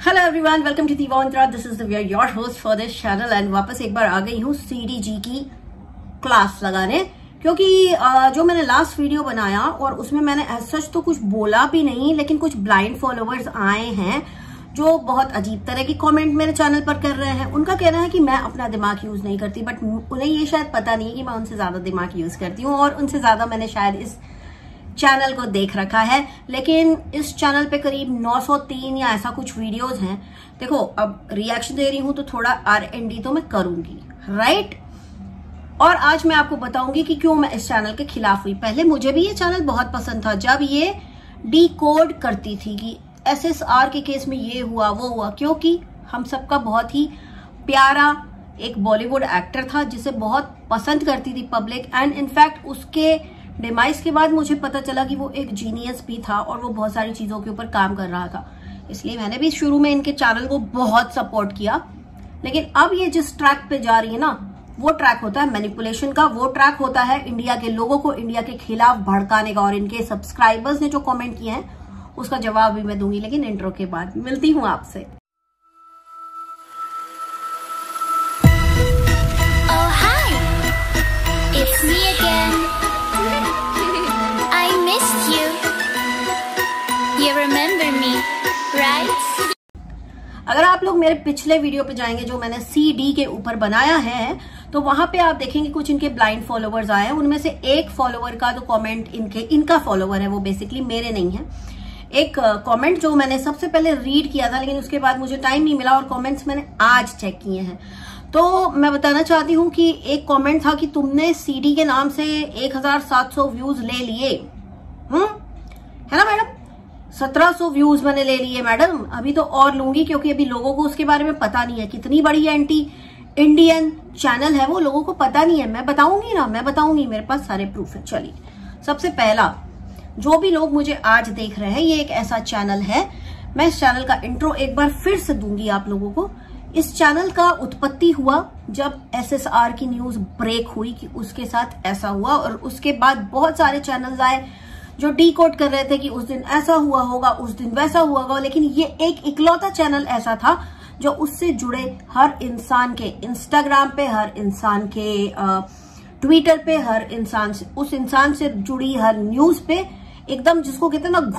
Hello everyone, welcome to Divantara. This is Divya, your host for this channel. And वापस एक बार आ गई हूँ CDG की क्लास लगाने, क्योंकि जो मैंने लास्ट वीडियो बनाया और उसमें मैंने एज सच तो कुछ बोला भी नहीं, लेकिन कुछ ब्लाइंड फॉलोवर्स आए हैं जो बहुत अजीब तरह की कमेंट मेरे चैनल पर कर रहे हैं। उनका कहना है कि मैं अपना दिमाग यूज नहीं करती, बट उन्हें ये शायद पता नहीं कि मैं उनसे ज्यादा दिमाग यूज करती हूँ और उनसे ज्यादा मैंने शायद इस चैनल को देख रखा है। लेकिन इस चैनल पे करीब 903 या ऐसा कुछ वीडियोस हैं। देखो, अब रिएक्शन दे रही हूं तो थोड़ा R&D तो मैं करूंगी, राइट। और आज मैं आपको बताऊंगी कि क्यों मैं इस चैनल के खिलाफ हुई। पहले मुझे भी ये चैनल बहुत पसंद था, जब ये डिकोड करती थी कि SSR के केस में ये हुआ वो हुआ, क्योंकि हम सबका बहुत ही प्यारा एक बॉलीवुड एक्टर था जिसे बहुत पसंद करती थी पब्लिक। एंड इनफैक्ट उसके डिमाइस के बाद मुझे पता चला कि वो एक जीनियस भी था और वो बहुत सारी चीजों के ऊपर काम कर रहा था। इसलिए मैंने भी शुरू में इनके चैनल को बहुत सपोर्ट किया। लेकिन अब ये जिस ट्रैक पे जा रही है ना, वो ट्रैक होता है मैनिपुलेशन का, वो ट्रैक होता है इंडिया के लोगों को इंडिया के खिलाफ भड़काने का। और इनके सब्सक्राइबर्स ने जो कमेंट किए हैं उसका जवाब भी मैं दूंगी, लेकिन इंट्रो के बाद मिलती हूँ आपसे। Oh hi, it's me again. I missed you. You remember me, right? अगर आप लोग मेरे पिछले वीडियो पे जाएंगे जो मैंने CD के ऊपर बनाया है, तो वहां पे आप देखेंगे कुछ इनके ब्लाइंड फॉलोवर्स आए हैं। उनमें से एक फॉलोवर का जो कमेंट इनका फॉलोवर है, वो बेसिकली मेरे नहीं है। एक कमेंट जो मैंने सबसे पहले रीड किया था, लेकिन उसके बाद मुझे टाइम नहीं मिला और कमेंट्स मैंने आज चेक किए हैं। तो मैं बताना चाहती हूँ कि एक कमेंट था कि तुमने CD के नाम से 1700 व्यूज ले लिए। है ना मैडम? 1700 व्यूज मैंने ले लिए मैडम। अभी तो और लूंगी, क्योंकि अभी लोगों को उसके बारे में पता नहीं है। कितनी बड़ी एंटी इंडियन चैनल है वो, लोगों को पता नहीं है। मैं बताऊंगी ना, मैं बताऊंगी, मेरे पास सारे प्रूफ है। चलिए, सबसे पहला, जो भी लोग मुझे आज देख रहे हैं, ये एक ऐसा चैनल है। मैं इस चैनल का इंट्रो एक बार फिर से दूंगी आप लोगों को। इस चैनल का उत्पत्ति हुआ जब SSR की न्यूज ब्रेक हुई कि उसके साथ ऐसा हुआ, और उसके बाद बहुत सारे चैनल्स आए जो डिकोड कर रहे थे कि उस दिन ऐसा हुआ होगा, उस दिन वैसा हुआ होगा। लेकिन ये एक इकलौता चैनल ऐसा था जो उससे जुड़े हर इंसान के इंस्टाग्राम पे, हर इंसान के ट्विटर पे, हर इंसान से, उस इंसान से जुड़ी हर न्यूज पे एकदम, जिसको कहते हैं ना,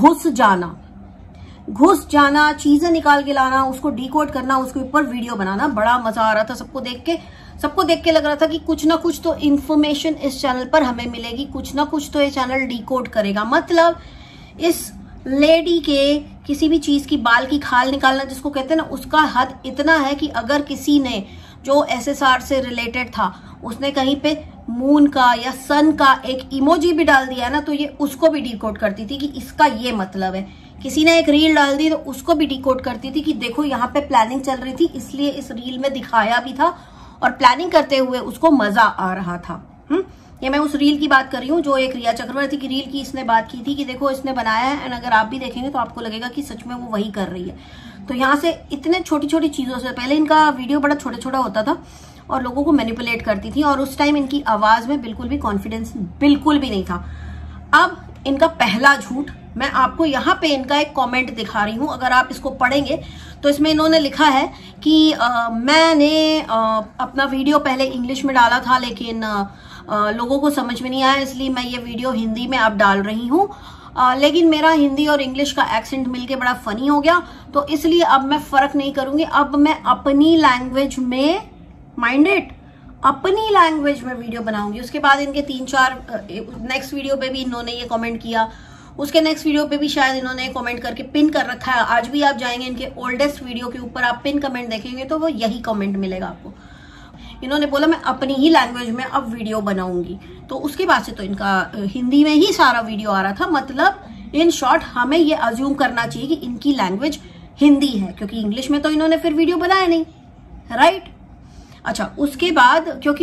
घुस जाना, चीजें निकाल के लाना, उसको डिकोड करना, उसके ऊपर वीडियो बनाना। बड़ा मजा आ रहा था सबको देख के लग रहा था कि कुछ ना कुछ तो इन्फॉर्मेशन इस चैनल पर हमें मिलेगी, कुछ ना कुछ तो ये चैनल डिकोड करेगा। मतलब इस लेडी के किसी भी चीज की बाल की खाल निकालना, जिसको कहते हैं ना, उसका हद इतना है कि अगर किसी ने जो SSR से रिलेटेड था, उसने कहीं पे मून का या सन का एक इमोजी भी डाल दिया ना, तो ये उसको भी डिकोड करती थी कि इसका ये मतलब है। किसी ने एक रील डाल दी तो उसको भी डिकोड करती थी कि देखो यहाँ पे प्लानिंग चल रही थी, इसलिए इस रील में दिखाया भी था, और प्लानिंग करते हुए उसको मजा आ रहा था। ये मैं उस रील की बात कर रही हूँ जो एक रिया चक्रवर्ती की रील की इसने बात की थी कि देखो इसने बनाया है, एंड अगर आप भी देखेंगे तो आपको लगेगा कि सच में वो वही कर रही है। तो यहाँ से इतने छोटी छोटी चीजों से, पहले इनका वीडियो बड़ा छोटा छोटा होता था और लोगों को मैनिपुलेट करती थी, और उस टाइम इनकी आवाज में बिल्कुल भी कॉन्फिडेंस बिल्कुल भी नहीं था। अब इनका पहला झूठ, मैं आपको यहाँ पे इनका एक कमेंट दिखा रही हूँ। अगर आप इसको पढ़ेंगे तो इसमें इन्होंने लिखा है कि मैंने अपना वीडियो पहले इंग्लिश में डाला था, लेकिन लोगों को समझ में नहीं आया, इसलिए मैं ये वीडियो हिंदी में अब डाल रही हूँ। लेकिन मेरा हिंदी और इंग्लिश का एक्सेंट मिलके बड़ा फनी हो गया, तो इसलिए अब मैं फर्क नहीं करूंगी। अब मैं अपनी लैंग्वेज में, माइंडेड, अपनी लैंग्वेज में वीडियो बनाऊंगी। उसके बाद इनके 3-4 नेक्स्ट वीडियो पे भी इन्होंने ये कमेंट किया, उसके नेक्स्ट वीडियो पे भी शायद इन्होंने कमेंट करके पिन कर रखा है। आज भी आप जाएंगे इनके ओल्डेस्ट वीडियो के ऊपर, आप पिन कमेंट देखेंगे तो वो यही कमेंट मिलेगा आपको। इन्होंने बोला मैं अपनी ही लैंग्वेज में अब वीडियो बनाऊंगी, तो उसके बाद से तो इनका हिंदी में ही सारा वीडियो आ रहा था। मतलब इन शॉर्ट हमें ये अज्यूम करना चाहिए कि इनकी लैंग्वेज हिंदी है, क्योंकि इंग्लिश में तो इन्होंने फिर वीडियो बनाया नहीं, राइट। अच्छा, उसके बाद क्योंकि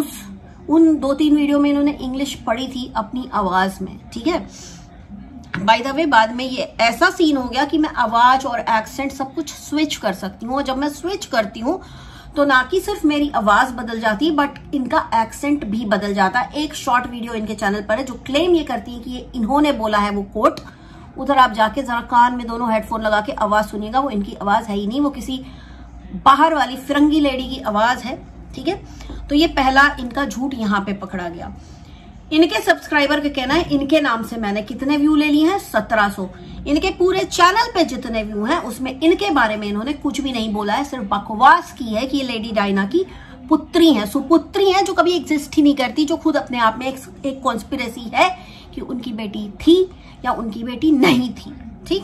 उन 2-3 वीडियो में इन्होंने इंग्लिश पढ़ी थी अपनी आवाज में, ठीक है। बाय द वे, बाद में ये ऐसा सीन हो गया कि मैं आवाज और एक्सेंट सब कुछ स्विच कर सकती हूँ। जब मैं स्विच करती हूँ तो ना कि सिर्फ मेरी आवाज बदल जाती है, बट इनका एक्सेंट भी बदल जाता है। एक शॉर्ट वीडियो इनके चैनल पर है जो क्लेम ये करती है कि ये इन्होंने बोला है वो कोट, उधर आप जाके जरा कान में दोनों हेडफोन लगा के आवाज सुनिएगा, वो इनकी आवाज है ही नहीं, वो किसी बाहर वाली फिरंगी लेडी की आवाज है, ठीक है। तो ये पहला इनका झूठ यहाँ पे पकड़ा गया। इनके सब्सक्राइबर का कहना है इनके नाम से मैंने कितने व्यू ले लिए हैं, 1700। इनके पूरे चैनल पे जितने व्यू हैं उसमें इनके बारे में इन्होंने कुछ भी नहीं बोला है, सिर्फ बकवास की है कि ये लेडी डायना की पुत्री है, सुपुत्री है, जो कभी एग्जिस्ट ही नहीं करती, जो खुद अपने आप में एक कॉन्स्पिरेसी है कि उनकी बेटी थी या उनकी बेटी नहीं थी, ठीक।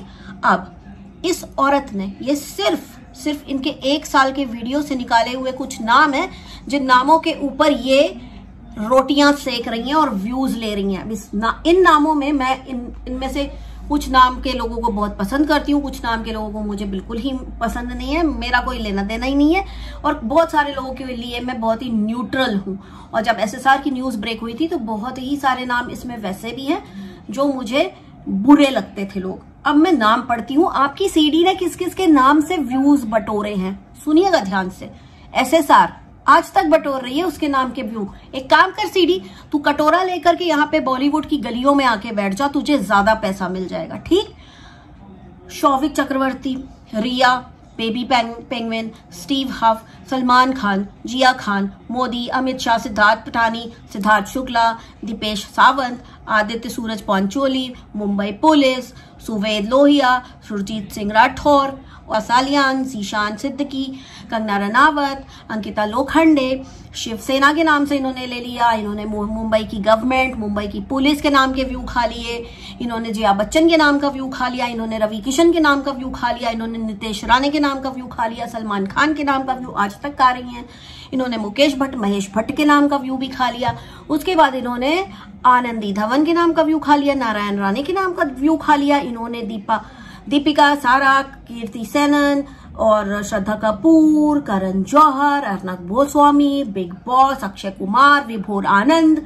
अब इस औरत ने ये सिर्फ इनके 1 साल के वीडियो से निकाले हुए कुछ नाम है, जिन नामों के ऊपर ये रोटियां सेक रही हैं और व्यूज ले रही हैं। इन नामों में मैं इनमें से कुछ नाम के लोगों को बहुत पसंद करती हूँ, कुछ नाम के लोगों को मुझे बिल्कुल ही पसंद नहीं है, मेरा कोई लेना देना ही नहीं है, और बहुत सारे लोगों के लिए मैं बहुत ही न्यूट्रल हूँ। और जब SSR की न्यूज ब्रेक हुई थी तो बहुत ही सारे नाम इसमें वैसे भी हैं जो मुझे बुरे लगते थे लोग। अब मैं नाम पढ़ती हूँ, आपकी सीडी ने किस किस के नाम से व्यूज बटोरे हैं, सुनिएगा ध्यान से। SSR आज तक बटोर रही है उसके नाम के व्यू। एक काम कर सीडी, तू कटोरा लेकर के यहाँ पे बॉलीवुड की गलियों में आके बैठ जा, तुझे ज्यादा पैसा मिल जाएगा, ठीक। Showik Chakraborty, Rhea, baby penguin, Steve Huff, Salman Khan, Jiah Khan, Modi, Amit Shah, Siddharth Pithani, Siddharth Shukla, Deepesh Sawant, Aditya Suraj Pancholi, Mumbai police, Suved Lohia, Surjeet Singh Rathore, Salian, Zeeshan Siddiqui, Kangana Ranaut, Ankita Lokhande, Shiv Sena के नाम से इन्होंने ले लिया, इन्होंने मुंबई की गवर्नमेंट, मुंबई की पुलिस के नाम के व्यू खा लिए, इन्होंने जया बच्चन के नाम का व्यू खा लिया, इन्होंने रवि किशन के नाम का व्यू खा लिया, इन्होंने नितेश राणे के नाम का व्यू खा लिया, सलमान खान के नाम का व्यू आज तक खा रही हैं, इन्होंने मुकेश भट्ट, महेश भट्ट के नाम का व्यू भी खा लिया। उसके बाद इन्होंने आनंदी धवन के नाम का व्यू खा लिया, नारायण राणे के नाम का व्यू खा लिया, इन्होंने दीपिका, सारा, कीर्ति सेनन और श्रद्धा कपूर, करण जौहर, अर्नब गोस्वामी, बिग बॉस, अक्षय कुमार, विभोर आनंद,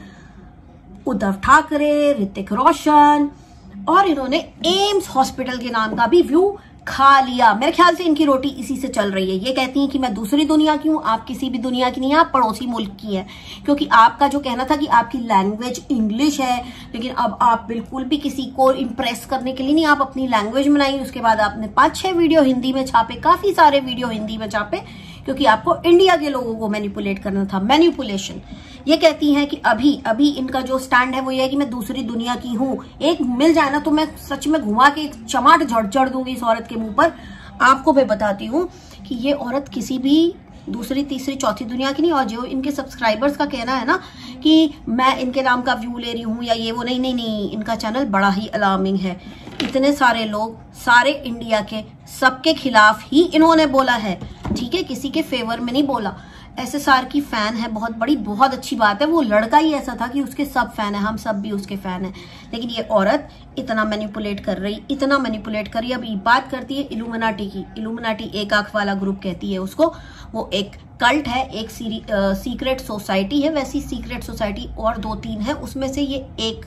उद्धव ठाकरे, ऋतिक रोशन, और इन्होंने एम्स हॉस्पिटल के नाम का भी व्यू खा लिया। मेरे ख्याल से इनकी रोटी इसी से चल रही है। ये कहती हैं कि मैं दूसरी दुनिया की हूँ, आप किसी भी दुनिया की नहीं है, आप पड़ोसी मुल्क की है। क्योंकि आपका जो कहना था कि आपकी लैंग्वेज इंग्लिश है, लेकिन अब आप बिल्कुल भी किसी को इम्प्रेस करने के लिए नहीं, आप अपनी लैंग्वेज बनाई। उसके बाद आपने 5-6 वीडियो हिंदी में छापे, काफी सारे वीडियो हिंदी में छापे, क्योंकि आपको इंडिया के लोगों को मैनिपुलेट करना था, मैनिपुलेशन। ये कहती हैं कि अभी इनका जो स्टैंड है वो ये है कि मैं दूसरी दुनिया की हूँ। एक मिल जाए ना तो मैं सच में घुमा के चमाट झड़ दूंगी इस औरत के मुंह पर। आपको मैं बताती हूँ कि ये औरत किसी भी दूसरी, तीसरी, चौथी दुनिया की नहीं। और जो इनके सब्सक्राइबर्स का कहना है ना कि मैं इनके नाम का व्यू ले रही हूँ या ये वो, नहीं, इनका चैनल बड़ा ही अलार्मिंग है। इतने सारे लोग, सारे इंडिया के, सबके खिलाफ ही इन्होंने बोला है, ठीक है, किसी के फेवर में नहीं बोला। SSR की फैन है, बहुत बड़ी, बहुत अच्छी बात है। वो लड़का ही ऐसा था कि उसके सब फैन है, हम सब भी उसके फैन है। लेकिन ये औरत इतना मैनिपुलेट कर रही, इतना मैनिपुलेट कर रही। अब ये बात करती है इल्यूमिनाटी की। इल्यूमिनाटी एक आंख वाला ग्रुप कहती है उसको। वो एक कल्ट है, एक सीक्रेट सोसाइटी है। वैसी सीक्रेट सोसाइटी और 2-3 है, उसमें से ये एक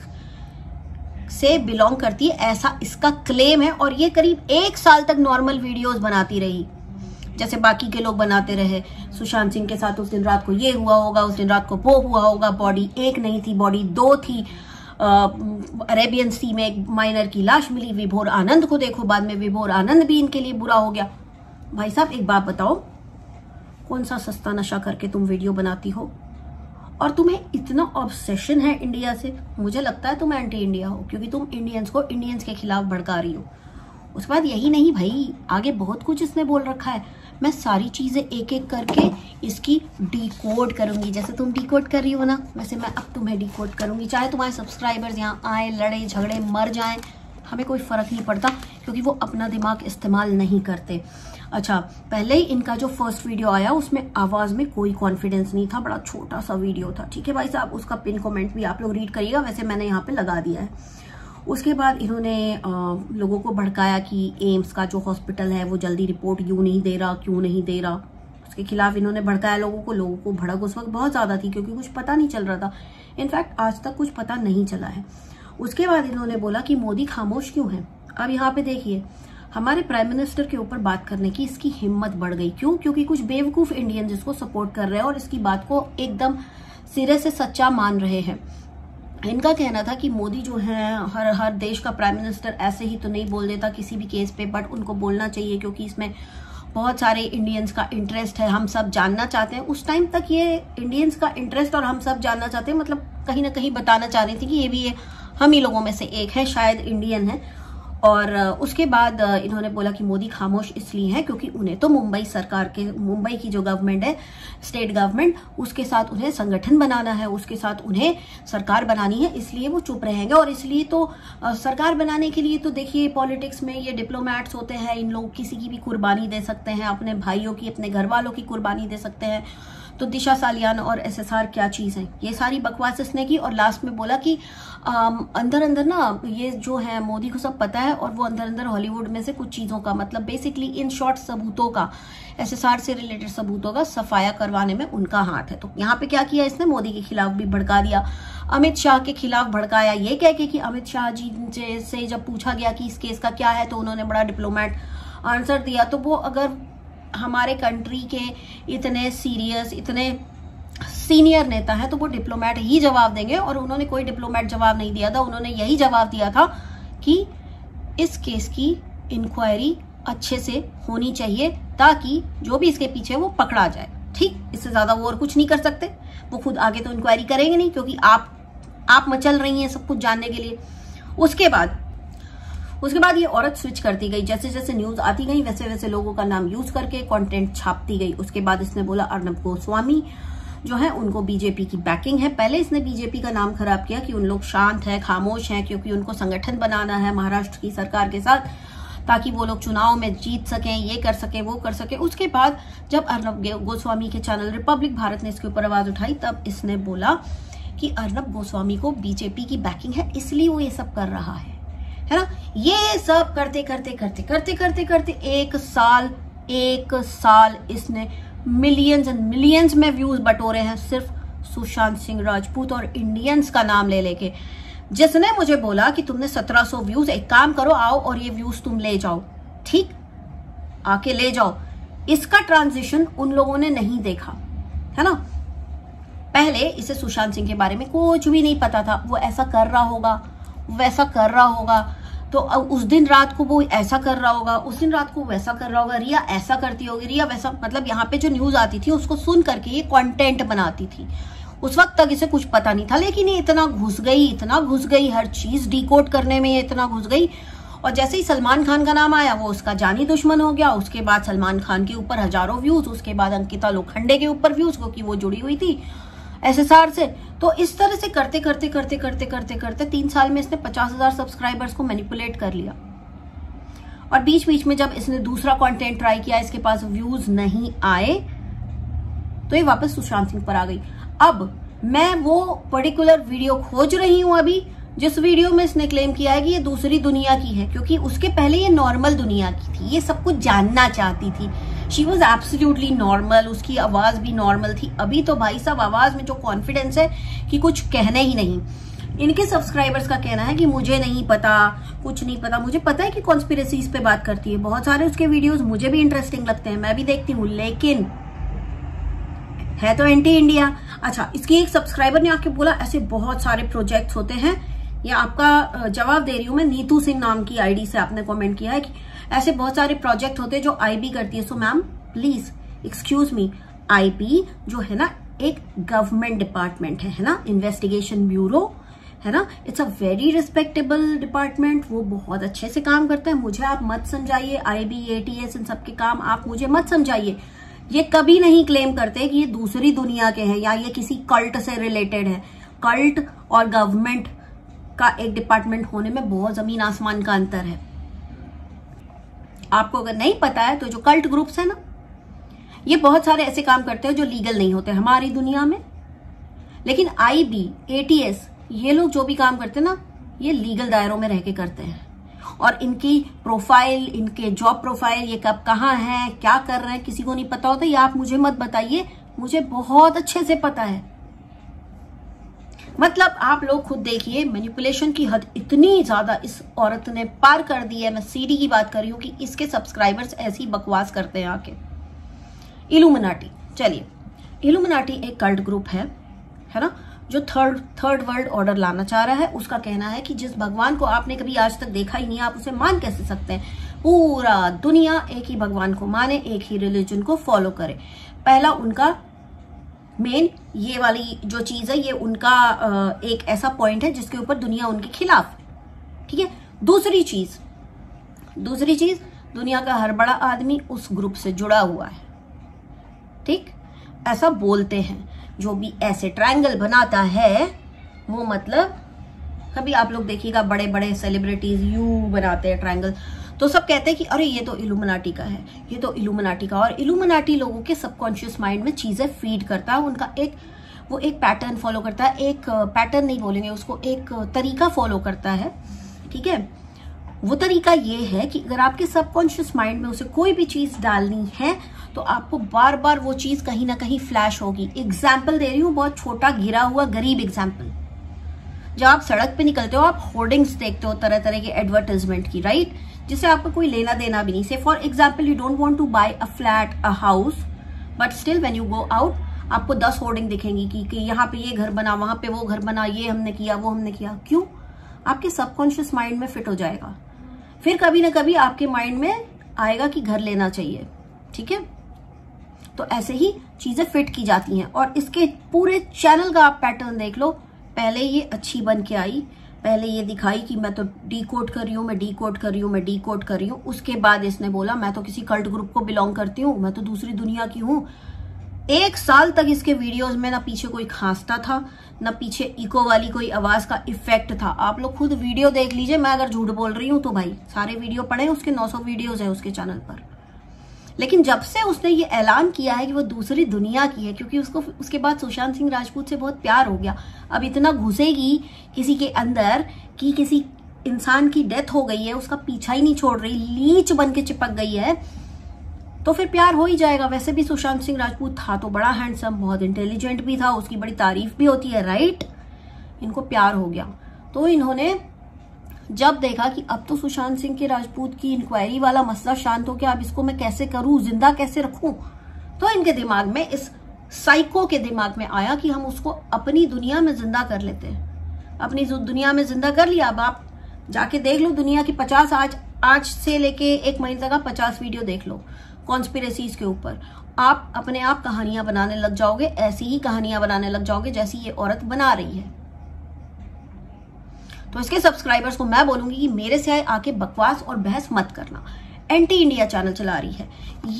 से बिलोंग करती है, ऐसा इसका क्लेम है। और ये करीब 1 साल तक नॉर्मल वीडियोस बनाती रही, जैसे बाकी के लोग बनाते रहे। सुशांत सिंह के साथ उस दिन रात को ये हुआ होगा, उस दिन रात को वो हुआ होगा, बॉडी 1 नहीं थी, बॉडी 2 थी। अरेबियन सी में एक माइनर की लाश मिली। विभोर आनंद को देखो, बाद में विभोर आनंद भी इनके लिए बुरा हो गया। भाई साहब एक बात बताओ, कौन सा सस्ता नशा करके तुम वीडियो बनाती हो और तुम्हें इतना ऑब्सेशन है इंडिया से? मुझे लगता है तुम एंटी इंडिया हो, क्योंकि तुम इंडियंस को इंडियंस के खिलाफ भड़का रही हो। उसके बाद यही नहीं भाई, आगे बहुत कुछ इसने बोल रखा है। मैं सारी चीजें एक एक करके इसकी डिकोड करूंगी, जैसे तुम डिकोड कर रही हो ना, वैसे मैं अब तुम्हें डिकोड करूंगी। चाहे तुम्हारे सब्सक्राइबर्स यहाँ आए, लड़े झगड़े, मर जाएं, हमें कोई फर्क नहीं पड़ता, क्योंकि वो अपना दिमाग इस्तेमाल नहीं करते। अच्छा, पहले ही इनका जो फर्स्ट वीडियो आया उसमें आवाज में कोई कॉन्फिडेंस नहीं था, बड़ा छोटा सा वीडियो था, ठीक है भाई साहब। उसका पिन कमेंट भी आप लोग रीड करिएगा, वैसे मैंने यहाँ पे लगा दिया है। उसके बाद इन्होंने लोगों को भड़काया कि एम्स का जो हॉस्पिटल है वो जल्दी रिपोर्ट क्यों नहीं दे रहा। उसके खिलाफ इन्होंने भड़काया लोगों को भड़क उस वक्त बहुत ज्यादा थी, क्योंकि कुछ पता नहीं चल रहा था। इनफैक्ट आज तक कुछ पता नहीं चला है। उसके बाद इन्होंने बोला कि मोदी खामोश क्यों है। अब यहाँ पे देखिए, हमारे प्राइम मिनिस्टर के ऊपर बात करने की इसकी हिम्मत बढ़ गई। क्यों? क्योंकि कुछ बेवकूफ इंडियन इसको सपोर्ट कर रहे हैं और इसकी बात को एकदम सिरे से सच्चा मान रहे हैं। इनका कहना था कि मोदी जो है हर देश का प्राइम मिनिस्टर ऐसे ही तो नहीं बोल देता किसी भी केस पे, बट उनको बोलना चाहिए क्योंकि इसमें बहुत सारे इंडियंस का इंटरेस्ट है, हम सब जानना चाहते हैं। उस टाइम तक ये इंडियंस का इंटरेस्ट और हम सब जानना चाहते हैं मतलब कहीं ना कहीं बताना चाह रही थी कि ये भी हम ही लोगों में से एक है, शायद इंडियन है। और उसके बाद इन्होंने बोला कि मोदी खामोश इसलिए हैं क्योंकि उन्हें तो मुंबई की जो गवर्नमेंट है, स्टेट गवर्नमेंट, उसके साथ उन्हें संगठन बनाना है, उसके साथ उन्हें सरकार बनानी है, इसलिए वो चुप रहेंगे। और इसलिए तो सरकार बनाने के लिए तो देखिए पॉलिटिक्स में ये डिप्लोमैट्स होते हैं, इन लोग किसी की भी कुर्बानी दे सकते हैं, अपने भाइयों की, अपने घर वालों की कुर्बानी दे सकते हैं। तो दिशा सालियान और SSR क्या चीज है, ये सारी बकवास इसने की। और लास्ट में बोला कि अंदर अंदर ना ये जो है मोदी को सब पता है और वो अंदर अंदर हॉलीवुड में से कुछ चीजों का मतलब बेसिकली इन शॉर्ट सबूतों का, SSR से रिलेटेड सबूतों का सफाया करवाने में उनका हाथ है। तो यहाँ पे क्या किया इसने, मोदी के खिलाफ भी भड़का दिया, अमित शाह के खिलाफ भड़काया, ये कह के कि अमित शाह जी से जब पूछा गया कि इस केस का क्या है तो उन्होंने बड़ा डिप्लोमेट आंसर दिया। तो वो अगर हमारे कंट्री के इतने सीरियस, इतने सीनियर नेता है तो वो डिप्लोमेट ही जवाब देंगे, और उन्होंने कोई डिप्लोमेट जवाब नहीं दिया था। उन्होंने यही जवाब दिया था कि इस केस की इंक्वायरी अच्छे से होनी चाहिए ताकि जो भी इसके पीछे वो पकड़ा जाए। ठीक, इससे ज्यादा वो और कुछ नहीं कर सकते। वो खुद आगे तो इंक्वायरी करेंगे नहीं क्योंकि आप मचल रही हैं सब कुछ जानने के लिए। उसके बाद ये औरत स्विच करती गई, जैसे जैसे न्यूज आती गई वैसे वैसे लोगों का नाम यूज करके कंटेंट छापती गई। उसके बाद इसने बोला अर्नब गोस्वामी जो है उनको बीजेपी की बैकिंग है। पहले इसने बीजेपी का नाम खराब किया कि उन लोग शांत है, खामोश हैं, क्योंकि उनको संगठन बनाना है महाराष्ट्र की सरकार के साथ ताकि वो लोग चुनाव में जीत सकें, ये कर सके, वो कर सके। उसके बाद जब अर्नब गोस्वामी के चैनल रिपब्लिक भारत ने इसके ऊपर आवाज उठाई तब इसने बोला कि अर्नब गोस्वामी को बीजेपी की बैकिंग है इसलिए वो ये सब कर रहा है ना। ये सब करते करते एक साल इसने मिलियंस एंड मिलियंस में व्यूज बटोरे हैं सिर्फ सुशांत सिंह राजपूत और इंडियंस का नाम ले लेके। जिसने मुझे बोला कि तुमने 1700 व्यूज, एक काम करो आओ और ये व्यूज तुम ले जाओ, ठीक, आके ले जाओ। इसका ट्रांजिशन उन लोगों ने नहीं देखा है ना। पहले इसे सुशांत सिंह के बारे में कुछ भी नहीं पता था, वो ऐसा कर रहा होगा, वैसा कर रहा होगा, तो उस दिन रात को वो ऐसा कर रहा होगा, उस दिन रात को वैसा कर रहा होगा, रिया ऐसा करती होगी, रिया वैसा, मतलब यहाँ पे जो न्यूज आती थी उसको सुन करके ये कंटेंट बनाती थी। उस वक्त तक इसे कुछ पता नहीं था, लेकिन ये इतना घुस गई, हर चीज डिकोड करने में ये इतना घुस गई। और जैसे ही सलमान खान का नाम आया वो उसका जानी दुश्मन हो गया। उसके बाद सलमान खान के ऊपर हजारों व्यूज, उसके बाद अंकिता लोखंडे के ऊपर व्यूज क्योंकि वो जुड़ी हुई थी SSR से। तो इस तरह से करते 3 साल में इसने 50,000 सब्सक्राइबर्स को मैनिपुलेट कर लिया। और बीच बीच में जब इसने दूसरा कंटेंट ट्राई किया, इसके पास व्यूज नहीं आए तो ये वापस सुशांत सिंह पर आ गई। अब मैं वो पर्टिकुलर वीडियो खोज रही हूं अभी जिस वीडियो में इसने क्लेम किया है कि ये दूसरी दुनिया की है, क्योंकि उसके पहले ये नॉर्मल दुनिया की थी, ये सब कुछ जानना चाहती थी। शी वॉज एब्सोल्युटली नॉर्मल, उसकी आवाज भी नॉर्मल थी। अभी तो भाई साहब आवाज में जो कॉन्फिडेंस है कि कुछ कहने ही नहीं। इनके सब्सक्राइबर्स का कहना है कि मुझे नहीं पता, कुछ नहीं पता। मुझे पता है कि कॉन्स्पिरेसीज पे बात करती है, बहुत सारे उसके वीडियोस मुझे भी इंटरेस्टिंग लगते हैं, मैं भी देखती हूँ, लेकिन है तो एंटी इंडिया। अच्छा, इसकी एक सब्सक्राइबर ने आके बोला ऐसे बहुत सारे प्रोजेक्ट्स होते हैं, ये आपका जवाब दे रही हूं मैं, नीतू सिंह नाम की आईडी से आपने कमेंट किया है कि ऐसे बहुत सारे प्रोजेक्ट होते हैं जो आईबी करती है। So ma'am please excuse me, IB जो है ना एक गवर्नमेंट डिपार्टमेंट है ना, इन्वेस्टिगेशन ब्यूरो है ना, it's a very respectable department, वो बहुत अच्छे से काम करता है। मुझे आप मत समझाइए आईबी, ATS इन सब के काम आप मुझे मत समझाइए। ये कभी नहीं क्लेम करते कि ये दूसरी दुनिया के हैं या ये किसी कल्ट से रिलेटेड है। कल्ट और गवर्नमेंट का एक डिपार्टमेंट होने में बहुत जमीन आसमान का अंतर है। आपको अगर नहीं पता है तो जो कल्ट ग्रुप्स है ना, ये बहुत सारे ऐसे काम करते हैं जो लीगल नहीं होते हमारी दुनिया में, लेकिन IB, ATS ये लोग जो भी काम करते हैं ना, ये लीगल दायरों में रह के करते हैं। और इनकी प्रोफाइल, इनके जॉब प्रोफाइल, ये कब कहाँ है, क्या कर रहे हैं, किसी को नहीं पता होता। ये आप मुझे मत बताइए, मुझे बहुत अच्छे से पता है। मतलब आप लोग खुद देखिए, मैनिपुलेशन की हद इतनी ज्यादा इस औरत ने पार कर दी है। मैं सीडी की बात कर रही हूँ कि इसके सब्सक्राइबर्स ऐसी बकवास करते हैं आके। इल्यूमिनाटी, चलिए इल्यूमिनाटी एक कल्ट ग्रुप है ना, जो थर्ड वर्ल्ड ऑर्डर लाना चाह रहा है, उसका कहना है कि जिस भगवान को आपने कभी आज तक देखा ही नहीं, आप उसे मान कैसे सकते हैं? पूरा दुनिया एक ही भगवान को माने, एक ही रिलीजन को फॉलो करे। पहला उनका मेन ये वाली जो चीज है, ये उनका एक ऐसा पॉइंट है जिसके ऊपर दुनिया उनके खिलाफ, ठीक है। दूसरी चीज दुनिया का हर बड़ा आदमी उस ग्रुप से जुड़ा हुआ है, ठीक, ऐसा बोलते हैं। जो भी ऐसे ट्रायंगल बनाता है वो मतलब, कभी आप लोग देखिएगा बड़े बड़े सेलिब्रिटीज यू बनाते हैं ट्रायंगल, तो सब कहते हैं कि अरे ये तो इल्यूमिनाटी का है, ये तो इल्यूमिनाटी का। और इल्यूमिनाटी लोगों के सबकॉन्शियस माइंड में चीजें फीड करता है, उनका वो एक पैटर्न फॉलो करता है, एक पैटर्न नहीं बोलेंगे उसको, एक तरीका फॉलो करता है, ठीक है। वो तरीका ये है कि अगर आपके सबकॉन्शियस माइंड में उसे कोई भी चीज डालनी है तो आपको बार बार वो चीज कहीं ना कहीं फ्लैश होगी। एग्जाम्पल दे रही हूँ, बहुत छोटा गिरा हुआ गरीब एग्जाम्पल। जब आप सड़क पे निकलते हो, आप होर्डिंग्स देखते हो तरह तरह के एडवर्टाइजमेंट की, राइट, जिससे आपको कोई लेना देना भी नहीं। Say for example, you don't want to buy a flat, a house, but still when you go out आपको 10 होर्डिंग दिखेंगी कि यहाँ पे ये घर बना, वहां पे वो घर बना, ये हमने किया, वो हमने किया। क्यों? आपके सबकॉन्शियस माइंड में फिट हो जाएगा। फिर कभी ना कभी आपके माइंड में आएगा कि घर लेना चाहिए, ठीक है। तो ऐसे ही चीजें फिट की जाती हैं। और इसके पूरे चैनल का आप पैटर्न देख लो। पहले ये अच्छी बन के आई, पहले ये दिखाई कि मैं तो डीकोड कर रही हूँ, मैं डीकोड कर रही हूँ, मैं डीकोड कर रही हूँ। उसके बाद इसने बोला मैं तो किसी कल्ट ग्रुप को बिलोंग करती हूँ, मैं तो दूसरी दुनिया की हूँ। 1 साल तक इसके वीडियोस में ना पीछे कोई खांसता था, ना पीछे इको वाली कोई आवाज का इफेक्ट था। आप लोग खुद वीडियो देख लीजिए, मैं अगर झूठ बोल रही हूँ तो भाई सारे वीडियो पढ़े, उसके 900 वीडियोज है उसके चैनल पर। लेकिन जब से उसने ये ऐलान किया है कि वो दूसरी दुनिया की है, क्योंकि उसके बाद सुशांत सिंह राजपूत से बहुत प्यार हो गया, अब इतना घुसेगी किसी के अंदर कि किसी इंसान की डेथ हो गई है, उसका पीछा ही नहीं छोड़ रही, लीच बन के चिपक गई है, तो फिर प्यार हो ही जाएगा। वैसे भी सुशांत सिंह राजपूत था तो बड़ा हैंडसम, बहुत इंटेलिजेंट भी था, उसकी बड़ी तारीफ भी होती है, राइट। इनको प्यार हो गया तो इन्होंने जब देखा कि अब तो सुशांत सिंह के राजपूत की इंक्वायरी वाला मसला शांत हो गया, अब इसको मैं कैसे करूं, जिंदा कैसे रखूं, तो इनके दिमाग में, इस साइको के दिमाग में आया कि हम उसको अपनी दुनिया में जिंदा कर लेते हैं। अपनी दुनिया में जिंदा कर लिया। अब आप जाके देख लो दुनिया की 50, आज से लेके 1 महीने तक आप 50 वीडियो देख लो कॉन्स्पिरेसीज के ऊपर। आप अपने आप कहानियां बनाने लग जाओगे, ऐसी ही कहानियां बनाने लग जाओगे जैसी ये औरत बना रही है। तो इसके सब्सक्राइबर्स को मैं बोलूंगी कि मेरे से आके बकवास और बहस मत करना। एंटी इंडिया चैनल चला रही है।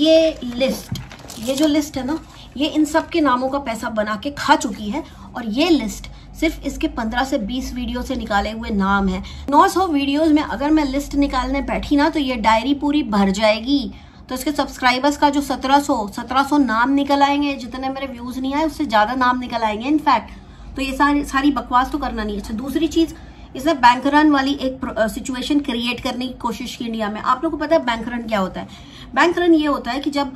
ये जो लिस्ट है ना, ये इन सब के नामों का पैसा बना के खा चुकी है। और ये लिस्ट सिर्फ इसके 15 से 20 वीडियो से निकाले हुए नाम है। 900 वीडियोस में अगर मैं लिस्ट निकालने बैठी ना तो ये डायरी पूरी भर जाएगी। तो इसके सब्सक्राइबर्स का जो 1700 नाम निकल आएंगे, जितने मेरे व्यूज नहीं आए उससे ज्यादा नाम निकल आएंगे इनफैक्ट। तो ये सारी बकवास तो करना नहीं। अच्छा, दूसरी चीज, इसने बैंक रन वाली एक सिचुएशन क्रिएट करने की कोशिश की इंडिया में। आप लोगों को पता है बैंक रन क्या होता है? बैंक रन ये होता है कि जब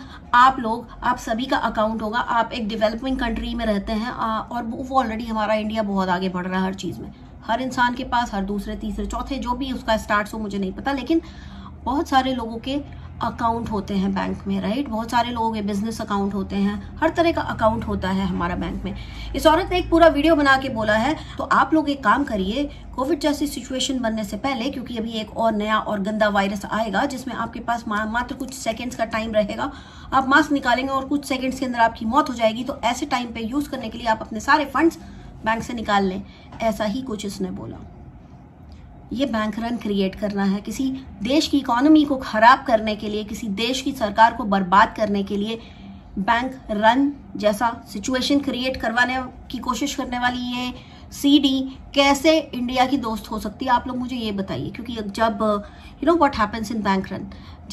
आप सभी का अकाउंट होगा, आप एक डेवलपिंग कंट्री में रहते हैं और वो ऑलरेडी, हमारा इंडिया बहुत आगे बढ़ रहा है हर चीज में। हर इंसान के पास, हर दूसरे, तीसरे, चौथे, जो भी उसका स्टार्ट हो मुझे नहीं पता, लेकिन बहुत सारे लोगों के अकाउंट होते हैं बैंक में, राइट। बहुत सारे लोगों के बिजनेस अकाउंट होते हैं, हर तरह का अकाउंट होता है हमारा बैंक में। इस औरत ने एक पूरा वीडियो बना के बोला है। तो आप लोग एक काम करिए, कोविड जैसी सिचुएशन बनने से पहले, क्योंकि अभी एक और नया और गंदा वायरस आएगा जिसमें आपके पास मात्र कुछ सेकेंड्स का टाइम रहेगा, आप मास्क निकालेंगे और कुछ सेकेंड्स के अंदर आपकी मौत हो जाएगी। तो ऐसे टाइम पे यूज करने के लिए आप अपने सारे फंड्स बैंक से निकाल लें। ऐसा ही कुछ इसने बोला। ये बैंक रन क्रिएट करना है, किसी देश की इकोनॉमी को खराब करने के लिए, किसी देश की सरकार को बर्बाद करने के लिए बैंक रन जैसा सिचुएशन क्रिएट करवाने की कोशिश करने वाली ये सीडी कैसे इंडिया की दोस्त हो सकती है? आप लोग मुझे ये बताइए। क्योंकि जब you know what happens in bank run,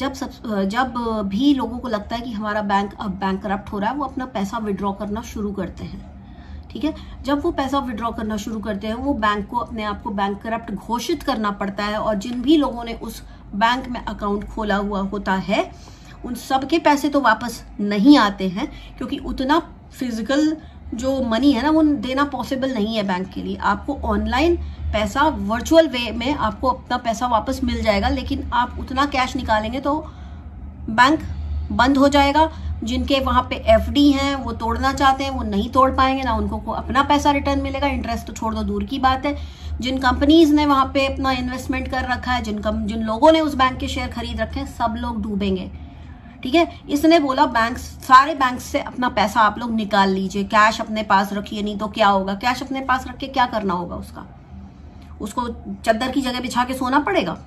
जब भी लोगों को लगता है कि हमारा बैंक अब बैंकरप्ट हो रहा है, वो अपना पैसा विड्रॉ करना शुरू करते हैं, ठीक है। जब वो पैसा विड्रॉ करना शुरू करते हैं, वो बैंक को अपने आप को बैंकरप्ट घोषित करना पड़ता है। और जिन भी लोगों ने उस बैंक में अकाउंट खोला हुआ होता है, उन सब के पैसे तो वापस नहीं आते हैं, क्योंकि उतना फिजिकल जो मनी है ना, वो देना पॉसिबल नहीं है बैंक के लिए। आपको ऑनलाइन पैसा, वर्चुअल वे में आपको अपना पैसा वापस मिल जाएगा, लेकिन आप उतना कैश निकालेंगे तो बैंक बंद हो जाएगा। जिनके वहां पे एफडी हैं वो तोड़ना चाहते हैं, वो नहीं तोड़ पाएंगे, ना उनको को अपना पैसा रिटर्न मिलेगा, इंटरेस्ट तो छोड़ दो दूर की बात है। जिन कंपनीज ने वहां पे अपना इन्वेस्टमेंट कर रखा है, जिन लोगों ने उस बैंक के शेयर खरीद रखे हैं, सब लोग डूबेंगे। ठीक है, इसने बोला बैंक, सारे बैंक से अपना पैसा आप लोग निकाल लीजिए, कैश अपने पास रखिए, नहीं तो क्या होगा, कैश अपने पास रख के क्या करना होगा, उसको चद्दर की जगह बिछा के सोना पड़ेगा।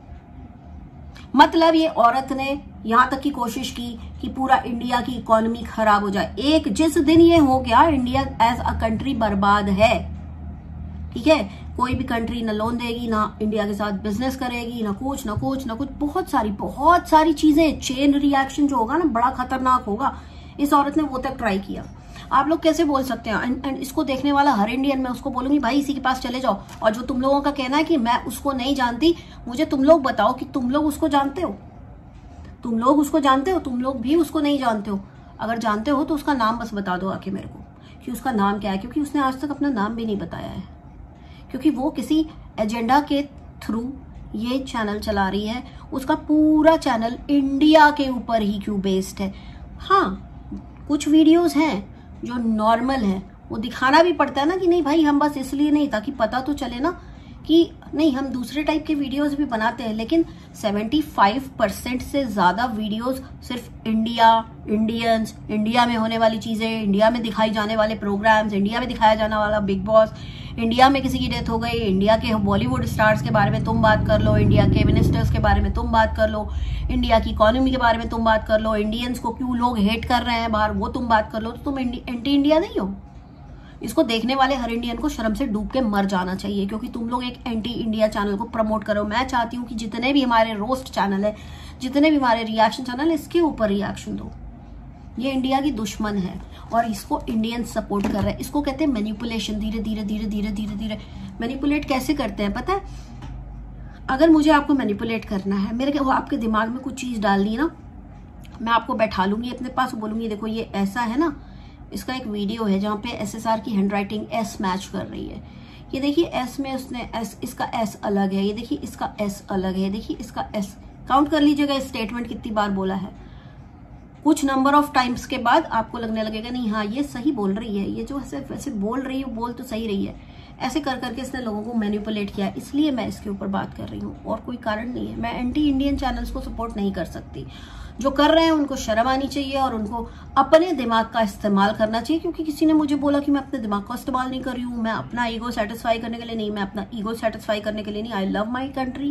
मतलब ये औरत ने यहां तक की कोशिश की कि पूरा इंडिया की इकोनॉमी खराब हो जाए। एक जिस दिन ये हो गया, इंडिया एज अ कंट्री बर्बाद है। ठीक है, कोई भी कंट्री ना लोन देगी, ना इंडिया के साथ बिजनेस करेगी, ना कुछ, बहुत सारी चीजें, चेन रिएक्शन जो होगा ना बड़ा खतरनाक होगा। इस औरत ने वो तक ट्राई किया। आप लोग कैसे बोल सकते हैं? एंड इसको देखने वाला हर इंडियन, मैं उसको बोलूंगी भाई इसी के पास चले जाओ। और जो तुम लोगों का कहना है कि मैं उसको नहीं जानती, मुझे तुम लोग बताओ कि तुम लोग उसको जानते हो, तुम लोग उसको जानते हो, तुम लोग भी उसको नहीं जानते हो। अगर जानते हो तो उसका नाम बस बता दो आके मेरे को कि उसका नाम क्या है, क्योंकि उसने आज तक अपना नाम भी नहीं बताया है, क्योंकि वो किसी एजेंडा के थ्रू ये चैनल चला रही है। उसका पूरा चैनल इंडिया के ऊपर ही क्यों बेस्ड है। हाँ, कुछ वीडियोस हैं जो नॉर्मल है, वो दिखाना भी पड़ता है ना कि नहीं भाई हम बस इसलिए नहीं, ताकि पता तो चले ना कि नहीं हम दूसरे टाइप के वीडियोस भी बनाते हैं। लेकिन 75% से ज्यादा वीडियोस सिर्फ इंडियंस, इंडिया में होने वाली चीजें, इंडिया में दिखाई जाने वाले प्रोग्राम्स, इंडिया में दिखाया जाने वाला बिग बॉस, इंडिया में किसी की डेथ हो गई, इंडिया के बॉलीवुड स्टार्स के बारे में तुम बात कर लो, इंडिया के मिनिस्टर्स के बारे में तुम बात कर लो, इंडिया की इकोनॉमी के बारे में तुम बात कर लो, इंडियंस को क्यों लोग हेट कर रहे हैं बाहर वो तुम बात कर लो। तो तुम एंटी इंडिया नहीं हो। इसको देखने वाले हर इंडियन को शर्म से डूब के मर जाना चाहिए, क्योंकि तुम लोग एक एंटी इंडिया चैनल को प्रमोट करो। मैं चाहती हूँ कि जितने भी हमारे रोस्ट चैनल है, जितने भी हमारे रिएक्शन चैनल है, इसके ऊपर रिएक्शन दो। ये इंडिया की दुश्मन है और इसको इंडियन सपोर्ट कर रहे हैं। इसको कहते हैं मैनिपुलेशन। धीरे धीरे मैनिपुलेट कैसे करते हैं पता है? अगर मुझे आपको मैनिपुलेट करना है, मेरे को आपके दिमाग में कुछ चीज डालनी है ना, मैं आपको बैठा लूंगी अपने पास, बोलूंगी देखो ये ऐसा है ना। इसका एक वीडियो है जहाँ पे SSR की हैंडराइटिंग S मैच कर रही है। ये देखिए S में उसने S, इसका S अलग है, ये देखिए इसका S अलग है, देखिए इसका S। काउंट कर लीजिएगा स्टेटमेंट कितनी बार बोला है। कुछ नंबर ऑफ टाइम्स के बाद आपको लगने लगेगा नहीं हाँ ये सही बोल रही है, ये जो ऐसे बोल रही है बोल तो सही रही है। ऐसे कर करके इसने लोगों को मैनिपुलेट किया, इसलिए मैं इसके ऊपर बात कर रही हूँ और कोई कारण नहीं है। मैं एंटी इंडियन चैनल्स को सपोर्ट नहीं कर सकती। जो कर रहे हैं उनको शर्म आनी चाहिए और उनको अपने दिमाग का इस्तेमाल करना चाहिए, क्योंकि किसी ने मुझे बोला कि मैं अपने दिमाग का इस्तेमाल नहीं कर रही हूँ, मैं अपना ईगो सेटिस्फाई करने के लिए नहीं, मैं अपना ईगो सेटिस्फाई करने के लिए नहीं। I love my country.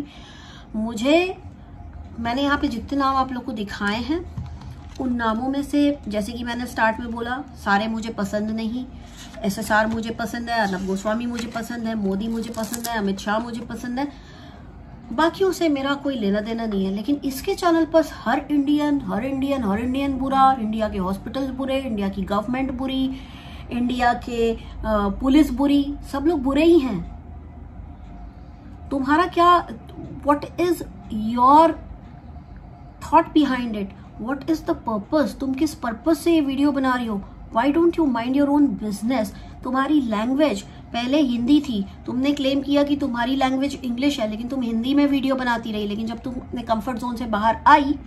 मैंने यहाँ पे जितने नाम आप लोग को दिखाए हैं उन नामों में से, जैसे कि मैंने स्टार्ट में बोला, सारे मुझे पसंद नहीं। SSR मुझे पसंद है, अर्नब गोस्वामी मुझे पसंद है, मोदी मुझे पसंद है, अमित शाह मुझे पसंद है, बाकियों से मेरा कोई लेना देना नहीं है। लेकिन इसके चैनल पर हर इंडियन बुरा, इंडिया के हॉस्पिटल्स बुरे, इंडिया की गवर्नमेंट बुरी, इंडिया के पुलिस बुरी, सब लोग बुरे ही हैं। तुम्हारा क्या, what is your thought behind it? What is the purpose? तुम किस पर्पस से ये वीडियो बना रही हो? Why don't you mind your own business? तुम्हारी लैंग्वेज पहले हिंदी थी, तुमने क्लेम किया कि तुम्हारी लैंग्वेज इंग्लिश है, लेकिन तुम हिंदी में वीडियो बनाती रही। लेकिन जब तुमने कंफर्ट जोन से बाहर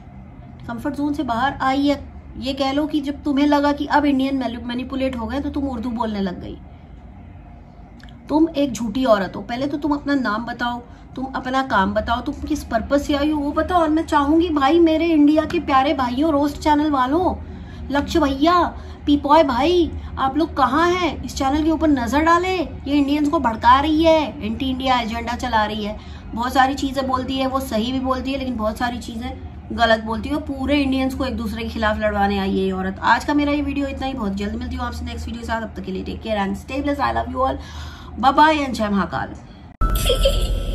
आई है, ये कह लो कि जब तुम्हें लगा कि अब इंडियन मैनिपुलेट हो गए तो तुम उर्दू बोलने लग गई। तुम एक झूठी औरत हो। पहले तो तुम अपना नाम बताओ, तुम अपना काम बताओ, तुम किस पर्पस से आई हो वो बताओ। और मैं चाहूंगी भाई मेरे इंडिया के प्यारे भाइयों, रोस्ट चैनल वालों, लक्ष्य भैया, पीपॉय भाई, आप लोग कहाँ हैं? इस चैनल के ऊपर नजर डालें। ये इंडियंस को भड़का रही है, एंटी इंडिया एजेंडा चला रही है। बहुत सारी चीजें बोलती है, वो सही भी बोलती है, लेकिन बहुत सारी चीजें गलत बोलती है। पूरे इंडियंस को एक दूसरे के खिलाफ लड़वाने आई है ये औरत। आज का मेरा ये वीडियो इतना ही। बहुत जल्द मिलती हूँ आपसे नेक्स्ट वीडियो के साथ। अब तक के लिए take care and stay blessed. I love you all. Bye bye and जय महाकाल।